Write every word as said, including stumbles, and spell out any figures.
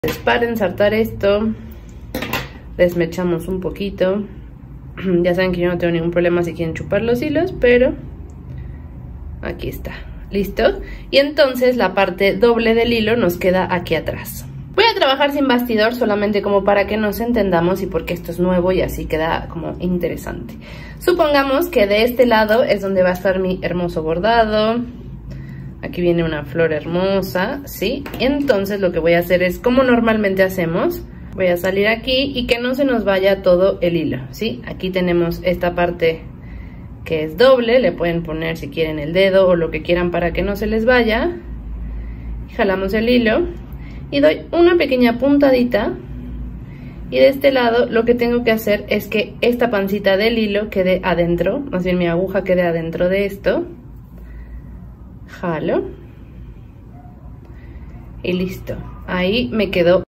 Para ensartar esto, desmechamos un poquito. Ya saben que yo no tengo ningún problema si quieren chupar los hilos, pero aquí está, listo. Y entonces la parte doble del hilo nos queda aquí atrás. Voy a trabajar sin bastidor solamente como para que nos entendamos y porque esto es nuevo y así queda como interesante. Supongamos que de este lado es donde va a estar mi hermoso bordado. Aquí viene una flor hermosa, ¿sí? Y entonces lo que voy a hacer es, como normalmente hacemos, voy a salir aquí y que no se nos vaya todo el hilo, ¿sí? Aquí tenemos esta parte que es doble, le pueden poner si quieren el dedo o lo que quieran para que no se les vaya. Jalamos el hilo y doy una pequeña puntadita. Y de este lado lo que tengo que hacer es que esta pancita del hilo quede adentro, más bien mi aguja quede adentro de esto. Jalo. Y listo. Ahí me quedó